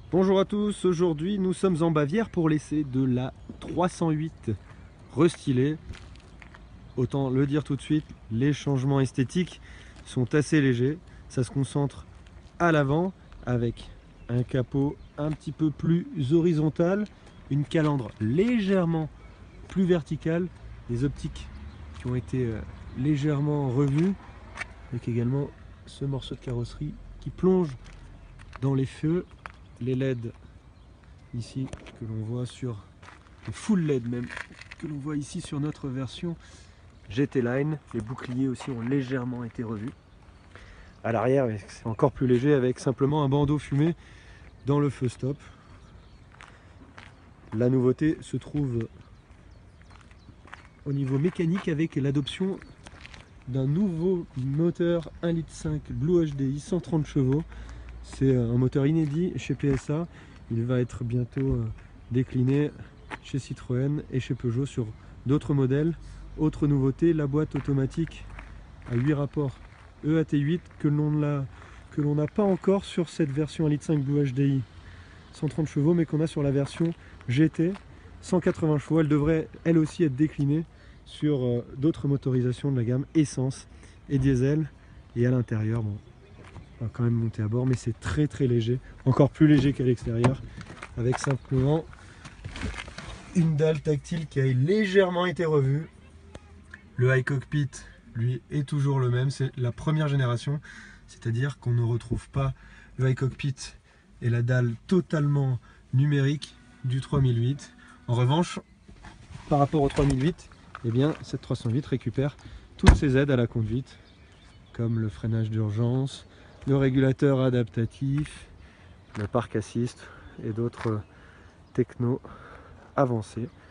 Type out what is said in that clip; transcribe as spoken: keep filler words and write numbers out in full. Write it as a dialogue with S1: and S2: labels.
S1: Bonjour à tous, aujourd'hui nous sommes en Bavière pour l'essai de la trois cent huit restylée. Autant le dire tout de suite, les changements esthétiques sont assez légers. Ça se concentre à l'avant avec un capot un petit peu plus horizontal, une calandre légèrement plus verticale, des optiques qui ont été légèrement revues, avec également ce morceau de carrosserie qui plonge dans les feux, les L E D ici que l'on voit sur le full L E D même que l'on voit ici sur notre version G T Line. Les boucliers aussi ont légèrement été revus. À l'arrière, c'est encore plus léger avec simplement un bandeau fumé dans le feu stop. La nouveauté se trouve au niveau mécanique avec l'adoption d'un nouveau moteur un virgule cinq litres Blue H D I cent trente chevaux. C'est un moteur inédit chez P S A. Il va être bientôt décliné chez Citroën et chez Peugeot sur d'autres modèles. Autre nouveauté, la boîte automatique à huit rapports E A T huit que l'on n'a pas encore sur cette version un virgule cinq litres Blue H D I cent trente chevaux, mais qu'on a sur la version G T cent quatre-vingts chevaux. Elle devrait elle aussi être déclinée sur d'autres motorisations de la gamme essence et diesel. Et à l'intérieur, bon, on va quand même monter à bord, mais c'est très très léger, encore plus léger qu'à l'extérieur, avec simplement une dalle tactile qui a légèrement été revue. Le iCockpit, lui, est toujours le même, c'est la première génération, c'est-à-dire qu'on ne retrouve pas le iCockpit et la dalle totalement numérique du trois mille huit. En revanche, par rapport au trois mille huit, eh bien, cette trois cent huit récupère toutes ses aides à la conduite, comme le freinage d'urgence, le régulateur adaptatif, le park assist et d'autres technos avancés.